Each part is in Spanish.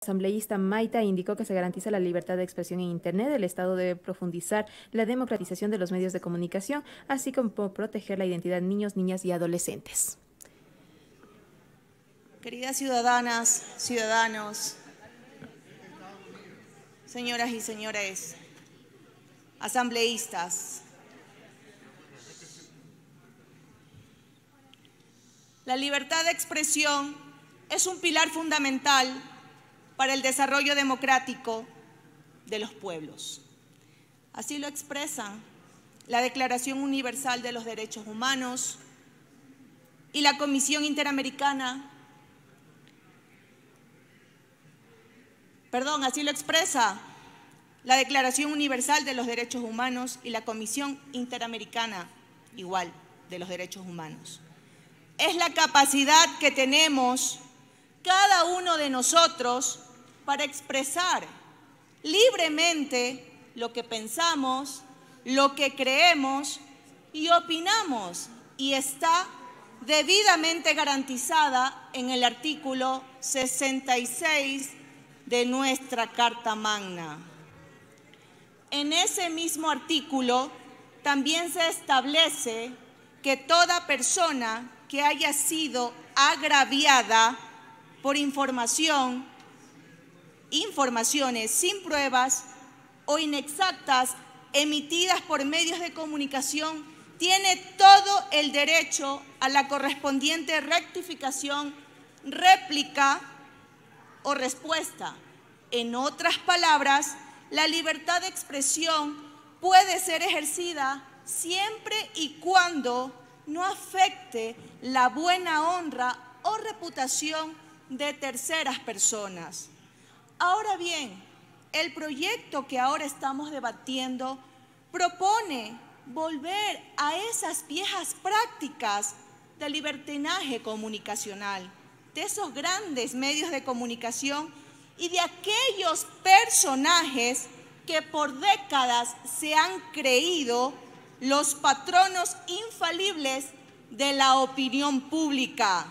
Asambleísta Maita indicó que se garantiza la libertad de expresión en Internet. El Estado debe profundizar la democratización de los medios de comunicación, así como proteger la identidad de niños, niñas y adolescentes. Queridas ciudadanas, ciudadanos, señoras y señores, asambleístas, la libertad de expresión es un pilar fundamental para el desarrollo democrático de los pueblos. Así lo expresan la Declaración Universal de los Derechos Humanos y la Comisión Interamericana. Así lo expresa la Declaración Universal de los Derechos Humanos y la Comisión Interamericana, igual, de los Derechos Humanos. Es la capacidad que tenemos cada uno de nosotros para expresar libremente lo que pensamos, lo que creemos y opinamos, y está debidamente garantizada en el artículo 66 de nuestra Carta Magna. En ese mismo artículo también se establece que toda persona que haya sido agraviada por informaciones sin pruebas o inexactas emitidas por medios de comunicación tiene todo el derecho a la correspondiente rectificación, réplica o respuesta. En otras palabras, la libertad de expresión puede ser ejercida siempre y cuando no afecte la buena honra o reputación de terceras personas. Ahora bien, el proyecto que ahora estamos debatiendo propone volver a esas viejas prácticas de libertinaje comunicacional, de esos grandes medios de comunicación y de aquellos personajes que por décadas se han creído los patronos infalibles de la opinión pública,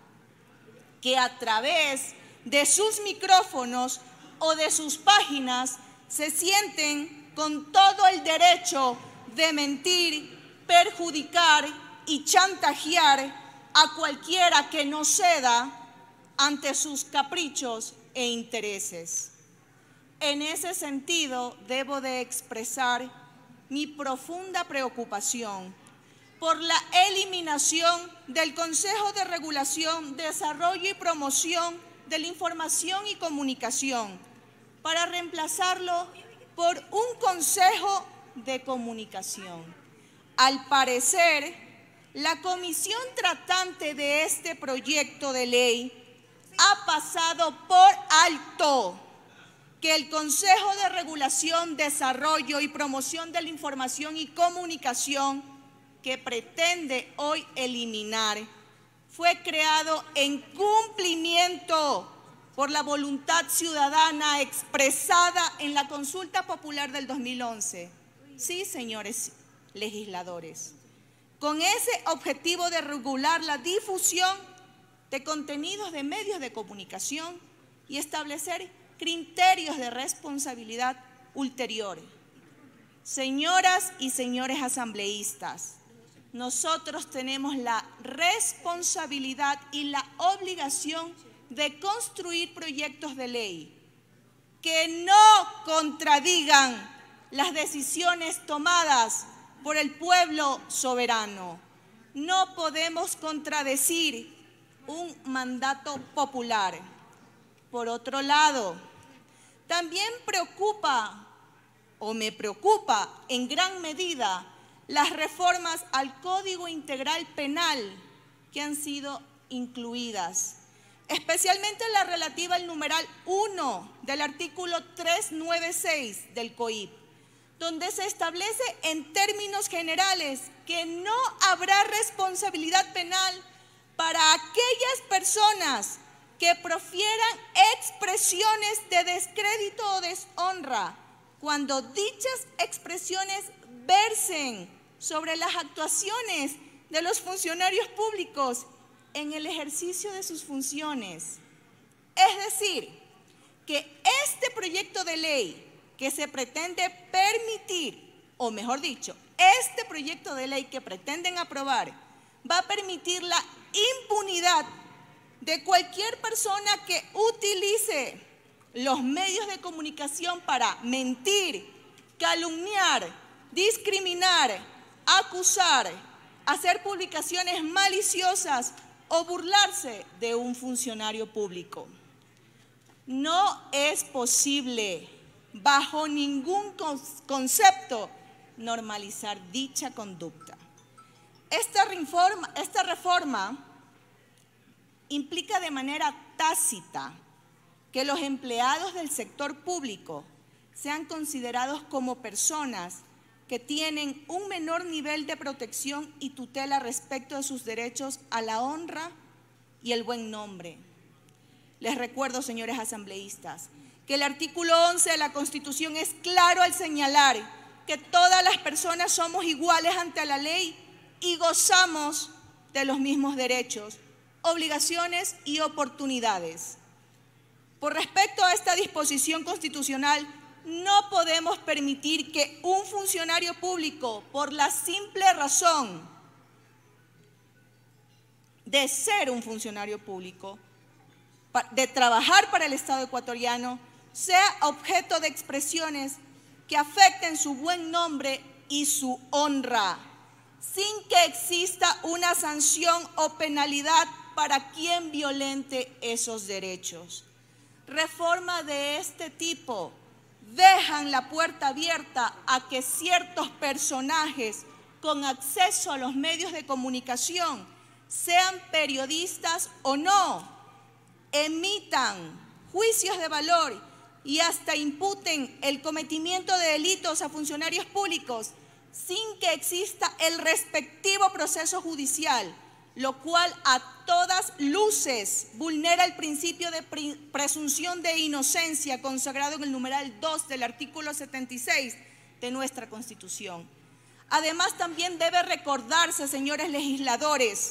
que a través de sus micrófonos o de sus páginas se sienten con todo el derecho de mentir, perjudicar y chantajear a cualquiera que no ceda ante sus caprichos e intereses. En ese sentido, debo de expresar mi profunda preocupación por la eliminación del Consejo de Regulación, Desarrollo y Promoción de la Información y Comunicación para reemplazarlo por un Consejo de Comunicación. Al parecer, la comisión tratante de este proyecto de ley ha pasado por alto que el Consejo de Regulación, Desarrollo y Promoción de la Información y Comunicación, que pretende hoy eliminar, fue creado en cumplimiento por la voluntad ciudadana expresada en la consulta popular del 2011. Sí, señores legisladores, con ese objetivo de regular la difusión de contenidos de medios de comunicación y establecer criterios de responsabilidad ulteriores. Señoras y señores asambleístas, nosotros tenemos la responsabilidad y la obligación de construir proyectos de ley que no contradigan las decisiones tomadas por el pueblo soberano. No podemos contradecir un mandato popular. Por otro lado, también me preocupa en gran medida las reformas al Código Integral Penal que han sido incluidas, especialmente la relativa al numeral 1 del artículo 396 del COIP, donde se establece en términos generales que no habrá responsabilidad penal para aquellas personas que profieran expresiones de descrédito o deshonra, cuando dichas expresiones versen sobre las actuaciones de los funcionarios públicos en el ejercicio de sus funciones. Es decir, que este proyecto de ley que se pretende permitir, o mejor dicho, este proyecto de ley que pretenden aprobar, va a permitir la impunidad de cualquier persona que utilice los medios de comunicación para mentir, calumniar, discriminar, acusar, hacer publicaciones maliciosas o burlarse de un funcionario público. No es posible, bajo ningún concepto, normalizar dicha conducta. Esta reforma implica de manera tácita que los empleados del sector público sean considerados como personas que tienen un menor nivel de protección y tutela respecto de sus derechos a la honra y el buen nombre. Les recuerdo, señores asambleístas, que el artículo 11 de la Constitución es claro al señalar que todas las personas somos iguales ante la ley y gozamos de los mismos derechos, obligaciones y oportunidades. Por respecto a esta disposición constitucional, no podemos permitir que un funcionario público, por la simple razón de ser un funcionario público, de trabajar para el Estado ecuatoriano, sea objeto de expresiones que afecten su buen nombre y su honra, sin que exista una sanción o penalidad para quien violente esos derechos. Reforma de este tipo dejan la puerta abierta a que ciertos personajes con acceso a los medios de comunicación, sean periodistas o no, emitan juicios de valor y hasta imputen el cometimiento de delitos a funcionarios públicos sin que exista el respectivo proceso judicial, lo cual a todas luces vulnera el principio de presunción de inocencia consagrado en el numeral 2 del artículo 76 de nuestra Constitución. Además, también debe recordarse, señores legisladores,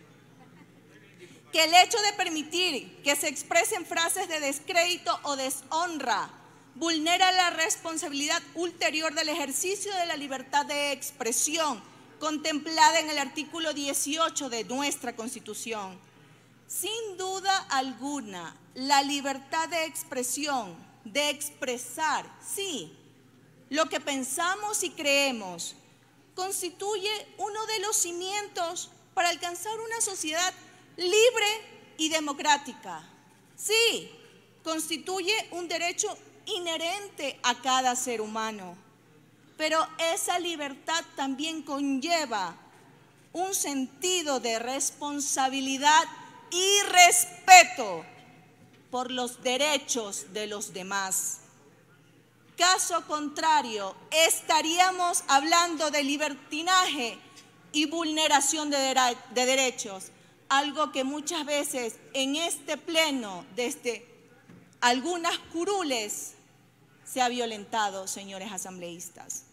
que el hecho de permitir que se expresen frases de descrédito o deshonra vulnera la responsabilidad ulterior del ejercicio de la libertad de expresión contemplada en el artículo 18 de nuestra Constitución. Sin duda alguna, la libertad de expresión, de expresar, sí, lo que pensamos y creemos, constituye uno de los cimientos para alcanzar una sociedad libre y democrática. Sí, constituye un derecho inherente a cada ser humano, pero esa libertad también conlleva un sentido de responsabilidad y respeto por los derechos de los demás. Caso contrario, estaríamos hablando de libertinaje y vulneración de derechos, algo que muchas veces en este pleno, desde algunas curules, se ha violentado, señores asambleístas.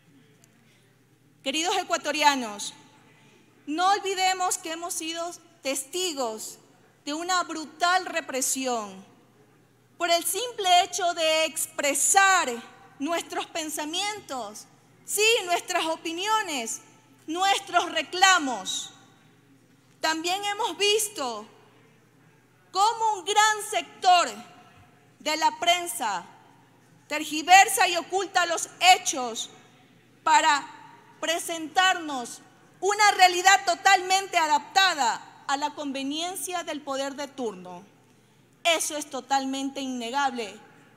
Queridos ecuatorianos, no olvidemos que hemos sido testigos de una brutal represión por el simple hecho de expresar nuestros pensamientos, sí, nuestras opiniones, nuestros reclamos. También hemos visto cómo un gran sector de la prensa tergiversa y oculta los hechos para presentarnos una realidad totalmente adaptada a la conveniencia del poder de turno. Eso es totalmente innegable,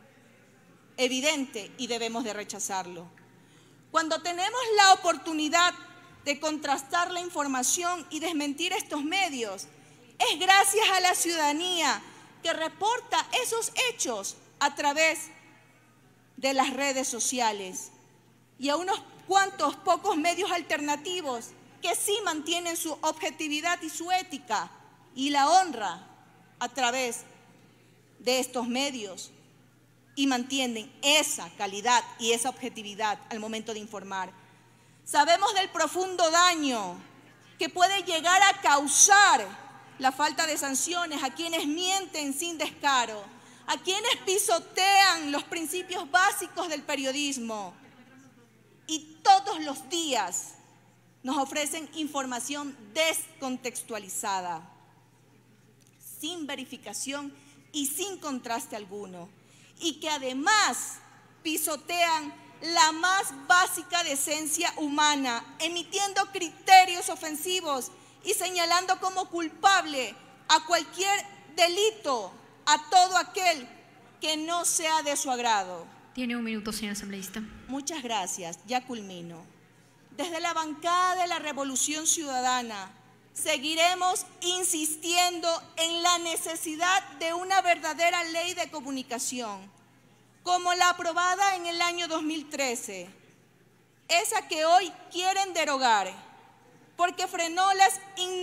evidente, y debemos de rechazarlo. Cuando tenemos la oportunidad de contrastar la información y desmentir estos medios, es gracias a la ciudadanía que reporta esos hechos a través de las redes sociales y a unos cuantos pocos medios alternativos que sí mantienen su objetividad y su ética y la honra a través de estos medios y mantienen esa calidad y esa objetividad al momento de informar. Sabemos del profundo daño que puede llegar a causar la falta de sanciones a quienes mienten sin descaro, a quienes pisotean los principios básicos del periodismo y todos los días nos ofrecen información descontextualizada, sin verificación y sin contraste alguno, y que además pisotean la más básica decencia humana, emitiendo criterios ofensivos y señalando como culpable a cualquier delito a todo aquel que no sea de su agrado. Tiene un minuto, señor asambleísta. Muchas gracias, ya culmino. Desde la bancada de la Revolución Ciudadana seguiremos insistiendo en la necesidad de una verdadera ley de comunicación, como la aprobada en el año 2013, esa que hoy quieren derogar, porque frenó las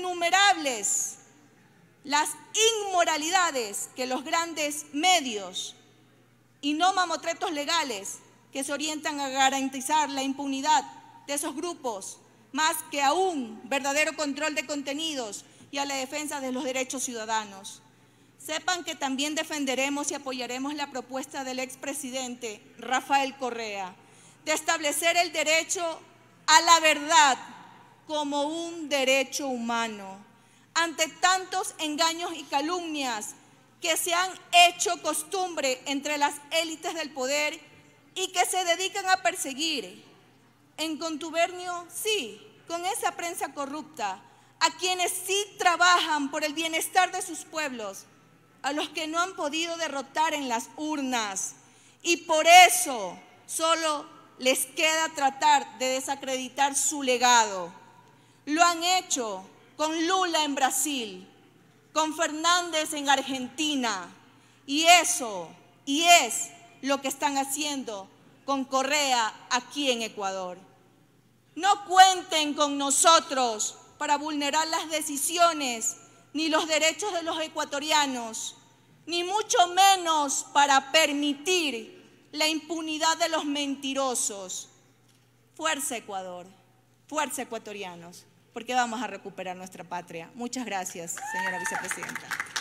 inmoralidades que los grandes medios y no mamotretos legales que se orientan a garantizar la impunidad de esos grupos, más que a un verdadero control de contenidos y a la defensa de los derechos ciudadanos. Sepan que también defenderemos y apoyaremos la propuesta del expresidente Rafael Correa de establecer el derecho a la verdad como un derecho humano ante tantos engaños y calumnias que se han hecho costumbre entre las élites del poder y que se dedican a perseguir en contubernio, sí, con esa prensa corrupta, a quienes sí trabajan por el bienestar de sus pueblos, a los que no han podido derrotar en las urnas, y por eso solo les queda tratar de desacreditar su legado. Lo han hecho con Lula en Brasil, con Fernández en Argentina, y es lo que están haciendo con Correa aquí en Ecuador. No cuenten con nosotros para vulnerar las decisiones ni los derechos de los ecuatorianos, ni mucho menos para permitir la impunidad de los mentirosos. Fuerza Ecuador, fuerza ecuatorianos, porque vamos a recuperar nuestra patria. Muchas gracias, señora vicepresidenta.